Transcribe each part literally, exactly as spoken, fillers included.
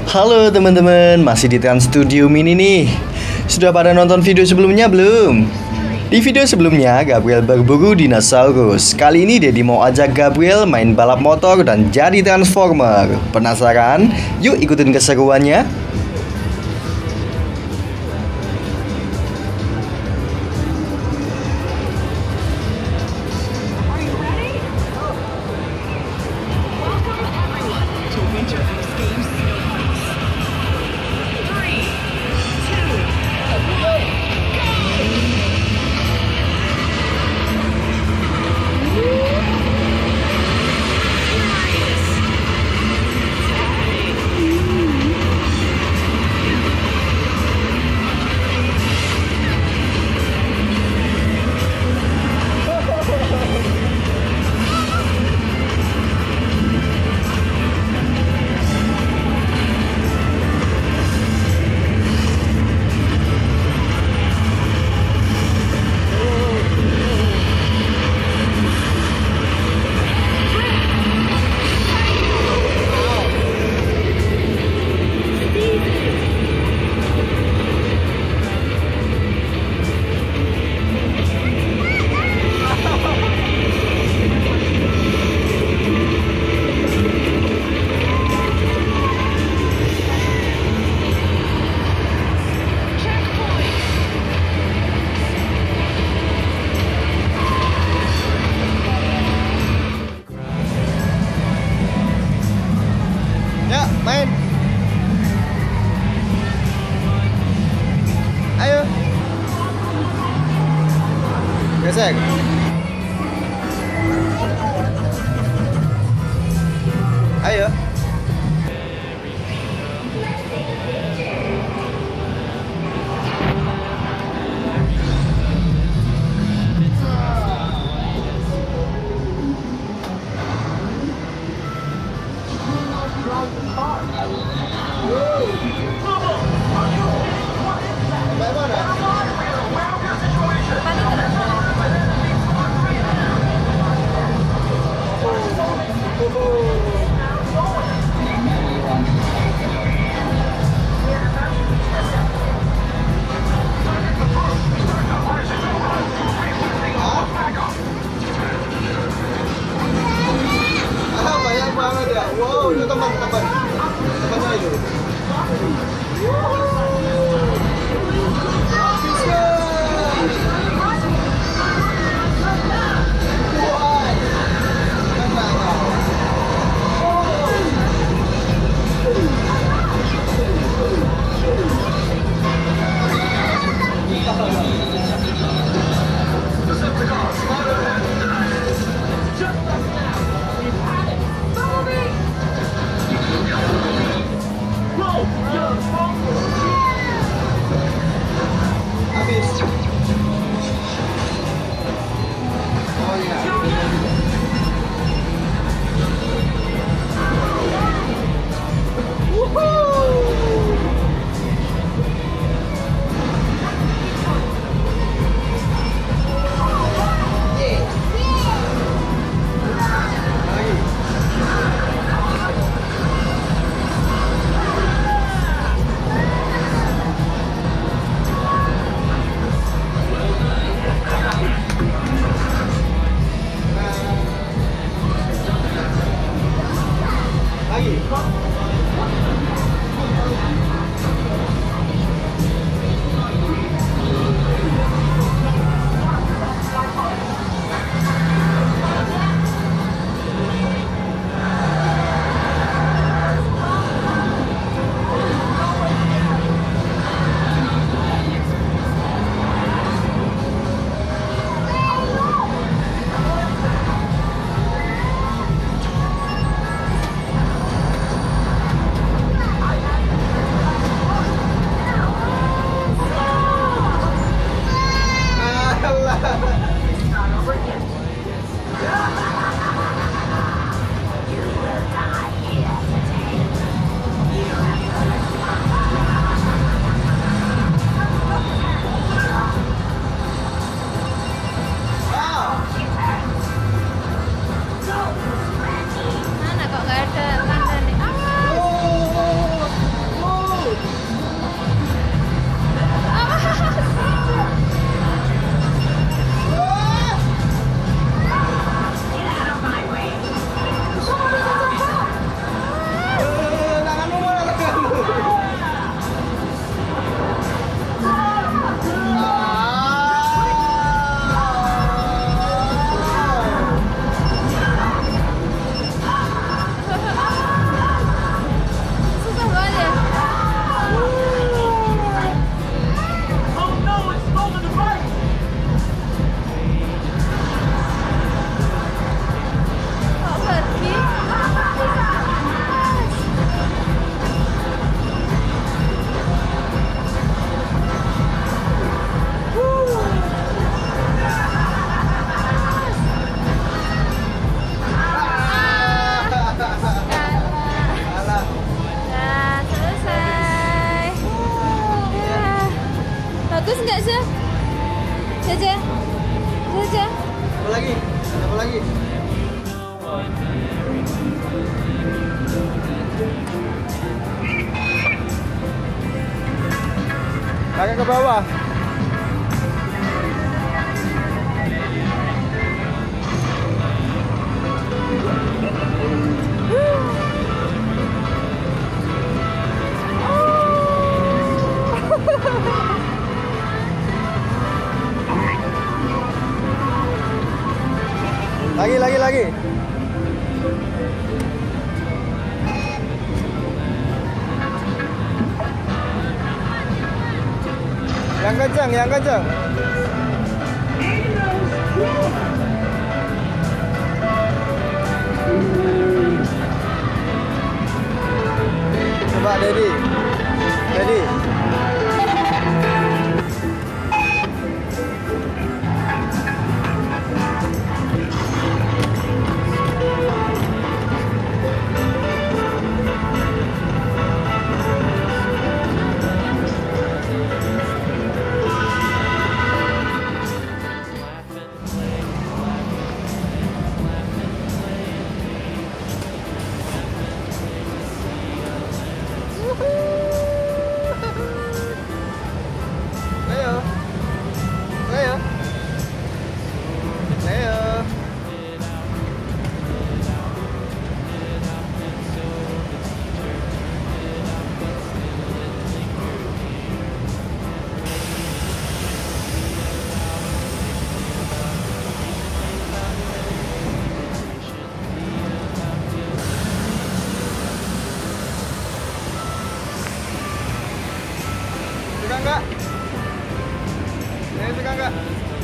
Halo teman-teman, masih di Trans Studio Mini nih. Sudah pada nonton video sebelumnya belum? Di video sebelumnya, Gabriel berburu dinosaurus. Kali ini Dedi mau ajak Gabriel main balap motor dan jadi Transformer. Penasaran? Yuk ikutin keseruannya. Apa lagi? Apa lagi? Agak ke bawah. Lagi, lagi, lagi. Yang kencang, yang kencang. Coba Dedi. Dedi. Leo. Leo. Leo. Suka enggak? Ini suka enggak?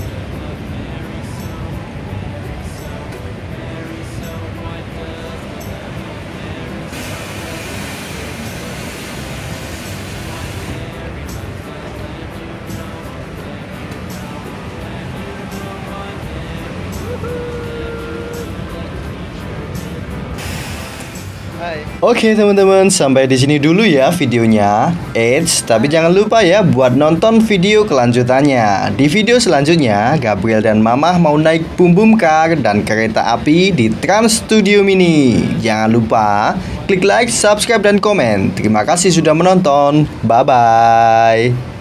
Hai. Oke teman-teman, sampai di sini dulu ya videonya. Eits, tapi jangan lupa ya buat nonton video kelanjutannya. Di video selanjutnya, Gabriel dan Mamah mau naik Boom Boom Car dan kereta api di Trans Studio Mini. Jangan lupa klik like, subscribe, dan komen. Terima kasih sudah menonton. Bye-bye.